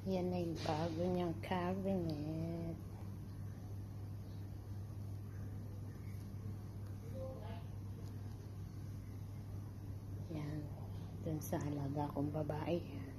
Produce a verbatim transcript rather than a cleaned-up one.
Yan na yung bago niyang cabinet. Yan. Dun sa alaga kong babae.